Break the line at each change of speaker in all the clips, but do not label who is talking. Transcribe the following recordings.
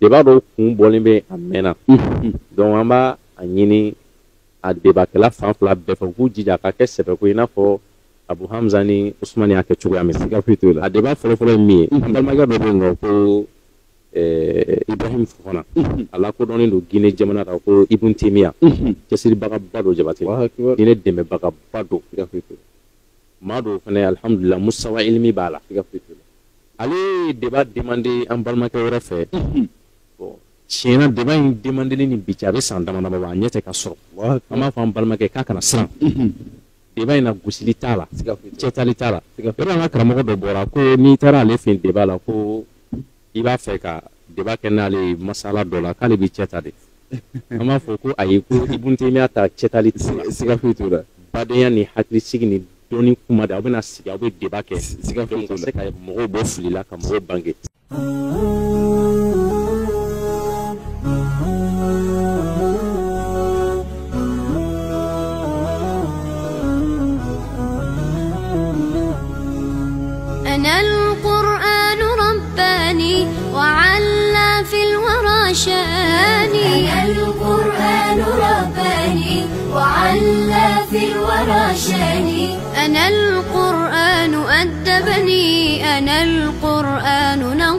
débat dɔw kun bɔlen bɛ a mɛnna donc an b'a a ɲini a débatkɛla fan fila bɛɛ fɛ u k'u jija a ka kɛ sɛbɛko i n'a fɔ Abu Hamza ni Usmani y'a kɛ cogoya min siga foyi t'o la a débat fɔlɔfɔlɔ ye min ye an balimakɛ dɔ bɛ yen nɔ ko Ibrahim Fofana a lakodɔnnen don Guinée jamana kan ko Ibn Taymiya cɛsiribagaba don Jabate diinɛ dɛmɛbagaba don siga foyi t'o la maa dɔw fana alhamdulillah musawa ilimi b'a la siga foyi t'o la ale ye débat demandé an balimakɛ wɛrɛ fɛ bon tiɲɛna débat in demandeli ni bi cɛ a bɛ san dama dama a ɲɛ tɛ ka sɔrɔ an b'a fɔ an balimakɛ k'a kana siran débat in na gosili t'a la cɛtali t'a la yɔrɔ an ka karamɔgɔ dɔ bɔra ko n'i taara ale fɛ débat la ko i b'a fɛ ka débat kɛ n'ale masala dɔ la k'ale bɛ cɛta de an b'a fɔ ko ayi ko Ibn Taymiya ta cɛtali siga foyi t'o la badenya ni hakilisigi ni dɔnni kuma de aw bɛna sigi aw bɛ débat kɛ siga foyi t'o la se ka mɔgɔw bɔ fili la ka mɔgɔw bange
أنا القرآن رباني وعلى في الورى شاني أنا القرآن رباني وعلى في الورى شاني أنا القرآن أدبني أنا القرآن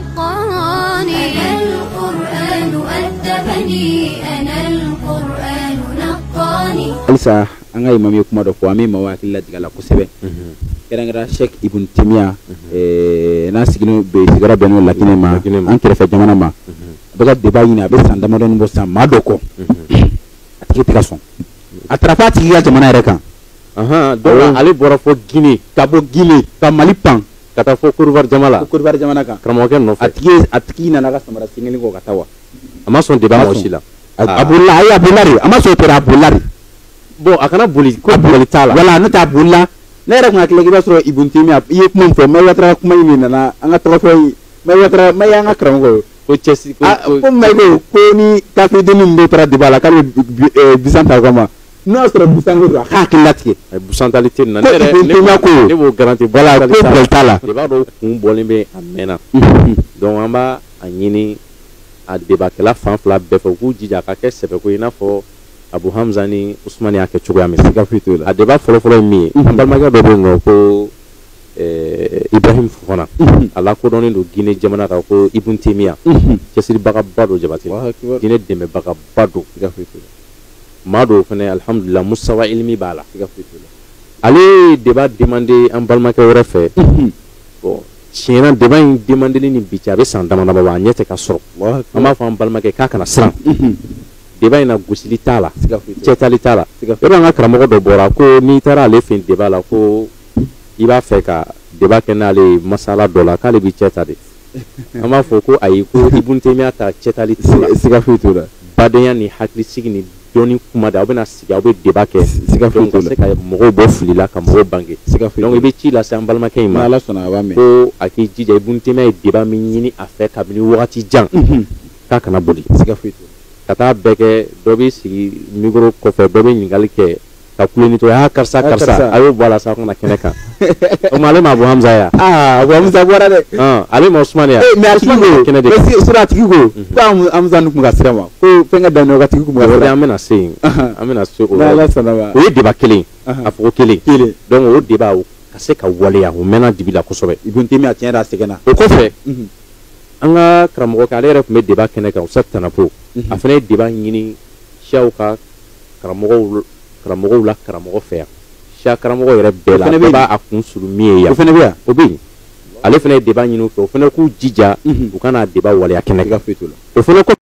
نقاني أنا القرآن أدبني أنا القرآن نقاني
Alisa an ka imam ye kuma dɔ fɔ an bɛ maaw hakili lajigin a la kosɛbɛ kɛrɛnkɛrɛn Sheikh Ibn Taymiya n'a sigiyɔrɔ bɛnnen don Laginɛ ma an kɛrɛfɛ jamana ma a bɛ ka débat ɲini a bɛ san damadɔni bɔ san maa dɔ kɔ a tigi tɛ ka sɔn a taara f'a tigi ka jamana yɛrɛ kan
donc ale bɔra fɔ Guinée
ka bɔ Guinée ka Mali pan
ka taa fɔ Côte d'Ivoire jamana la
Côte d'Ivoire jamana kan
karamɔgɔkɛ nɔfɛ
a tigi nana ka samara singeli kɔ ka taa wa
a ma sɔn débat mɔgɔ si la
a bolila a ye a bolila de a ma sɔn o tɛra a bolila de
bon a kana boli ko boli t'a la
wala ne t'a bolila ne yɛrɛ kun hakili la k'i b'a sɔrɔ Ibn Taymiya i ye kuma min fɔ Mayi Watara kuma in nana an ka tɔgɔfɛn ye Mayi Watara Mayi y'an ka karamɔgɔ ye
ko cɛsiri
ko Mayi ko ni kafiridennin min bɛ taara débat la k'ale bɛ Bisan ta kama n'o y'a sɔrɔ Bisan ko don a k'a hakili latigɛ
busantali tɛ nin na
ne
b'o garanti
voilà ko boli t'a la
débat dɔw kun bɔlen bɛ a mɛnna donc an b'a a ɲini a débatkɛla fan fila bɛɛ fɛ u k'u jija a ka kɛ sɛbɛko i n'a fɔ Abu Hamza ni Usmani y'a kɛ cogoya min siga foyi t'o la a débat fɔlɔfɔlɔ ye min ye an balimakɛ dɔ bɛ yen nɔ ko Ibrahim Fofana a lakodɔnnen don Guinée jamana kan ko Ibn Taymiya cɛsiribagaba don Jabate diinɛ dɛmɛbagaba don siga foyi t'o la maa dɔw fana alhamdulillah musawa ilimi b'a la siga foyi t'o la ale ye débat demandé an balimakɛ wɛrɛ fɛ bon tiɲɛna débat in demandeli ni bi cɛ a bɛ san dama dama a ɲɛ tɛ ka sɔrɔ an b'a fɔ an balimakɛ k'a kana siran débat in na gosili t'a la cɛtali t'a la yɔrɔ an ka karamɔgɔ dɔ bɔra ko n'i taara ale fɛ débat la ko i b'a fɛ ka débat kɛ n'ale masala dɔ la k'ale bɛ cɛta de an b'a fɔ ko ayi ko Ibn Taymiya ta cɛtali
siga foyi t'o la
badenya ni hakilisigi ni dɔnni kuma de aw bɛna sigi aw bɛ débat kɛ siga foyi t'o la se ka mɔgɔw bɔ fili la ka mɔgɔw bange siga foyi donc i bɛ ci lase an balimakɛ in ma
Ala sɔnna a b'a mɛn
ko a k'i jija Ibn Taymiya ye débat min ɲini a fɛ kabini wagati jan k'a kana boli
siga foyi t'o la
ka taa bɛɛ kɛ dɔ bɛ sigi micro kɔfɛ dɔ bɛ ɲininkali kɛ ka kuloni to karisa a y'o bɔ a la sa kana kɛnɛ kan o ma ale ma Abu Hamza ya
Abu Hamza bɔra dɛ
ale ma Usmani ya
mais a tigi ko kɛnɛ de sira a tigi ko ko Hamza nun kun ka sira ma ko fɛn ka dan ka tigi kun ka sira
an bɛna se yen an bɛna se o
Ala sɔnna ma
o ye débat kelen a fɔ ko kelen donc o débat ka se ka waleya o mɛnna dibi la kosɛbɛ
Ibn Taymiya tiɲɛ yɛrɛ a sɛgɛnna
o kɔfɛ an ka karamɔgɔ kɛ ale yɛrɛ tun bɛ débat kɛnɛ kan Ustaz Tanapo a fana ye débat ɲini siyaw ka karamɔgɔw la karamɔgɔ fɛ yan siya karamɔgɔ yɛrɛ bɛɛ la bɛɛ b'a kun suru min ye yan
o fana bɛ yan
o bɛ yen ale fana ye débat ɲini u fɛ o fana k'u jija u kana débat waleya kɛnɛ kan o fana